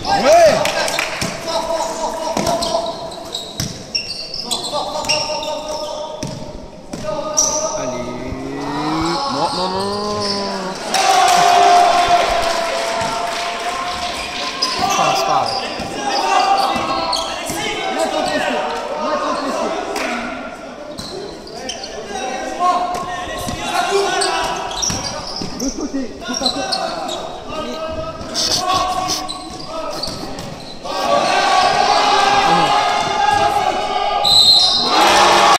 Ouais. Allez. Non, non, non. Ah, c'est pas grave. L'autre côté, faut pas